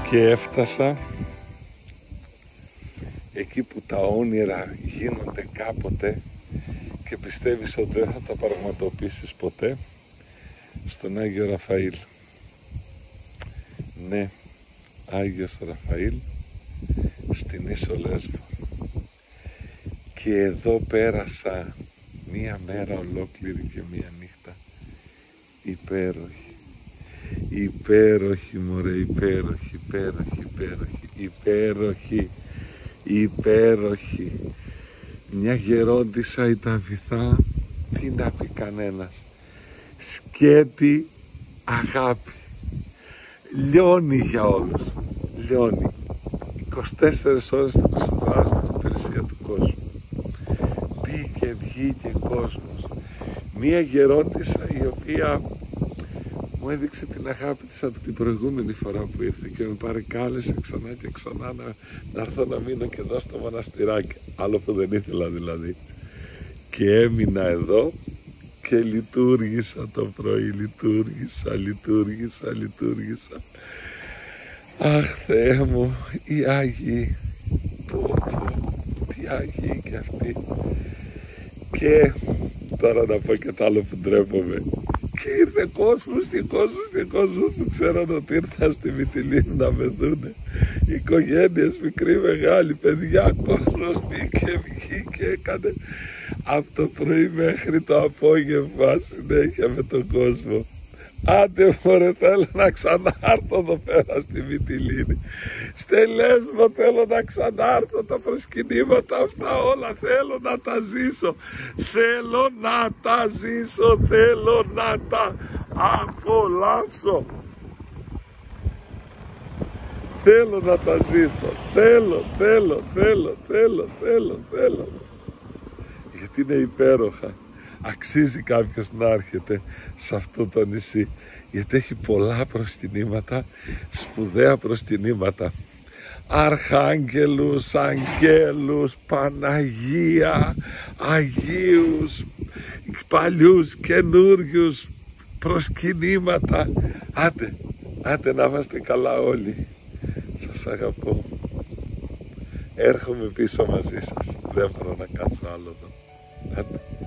Και έφτασα εκεί που τα όνειρα γίνονται κάποτε και πιστεύεις ότι δεν θα τα πραγματοποιήσεις ποτέ, στον Άγιο Ραφαήλ. Ναι, Άγιος Ραφαήλ, στην Ίσο Λέσβο. Και εδώ πέρασα μία μέρα ολόκληρη και μία νύχτα υπέροχη. Υπέροχη μωρέ, υπέροχη, υπέροχη, υπέροχη, υπέροχη, υπέροχη. Μια γερόντισσα η Ταβιθά, τι να πει κανένας. Σκέτη αγάπη. Λιώνει για όλους. Λιώνει. 24 ώρες το 24 στην υπηρεσία του κόσμου. Μπήκε, βγήκε κόσμος. Μια γερόντισσα η οποία μου έδειξε την αγάπη της από την προηγούμενη φορά που ήρθε και με παρεκάλεσε ξανά και ξανά να έρθω να μείνω και εδώ στο μοναστηράκι. Άλλο που δεν ήθελα δηλαδή. Και έμεινα εδώ και λειτουργήσα το πρωί, λειτουργήσα. Αχ Θεέ μου, οι Άγιοι, τι Άγιοι και αυτοί. Και τώρα να πω και το άλλο που ντρέπομαι. Και ήρθε κόσμος που ξέραν ότι ήρθα στη Μυτιλήνη να με δούνε. Οικογένειες, μικροί, μεγάλοι, παιδιά, κόσμος μπήκε, βγήκε, έκανε από το πρωί μέχρι το απόγευμα συνέχεια με τον κόσμο. Άντε μωρέ, θέλω να ξανάρθω εδώ πέρα στη Μυτιλήνη. Στη Λέσβο θέλω να ξανάρθω, τα προσκυνήματα αυτά όλα θέλω να τα ζήσω. Θέλω να τα ζήσω, θέλω να τα απολαύσω. Θέλω να τα ζήσω, θέλω. Γιατί είναι υπέροχα. Αξίζει κάποιος να έρχεται σε αυτό το νησί, γιατί έχει πολλά προσκυνήματα, σπουδαία προσκυνήματα. Αρχάγγελους, αγγέλους, Παναγία, Αγίους, παλιούς, καινούριους προσκυνήματα. Άντε να είμαστε καλά όλοι. Σας αγαπώ. Έρχομαι πίσω μαζί σας. Δεν μπορώ να κάτσω άλλο εδώ. Άντε.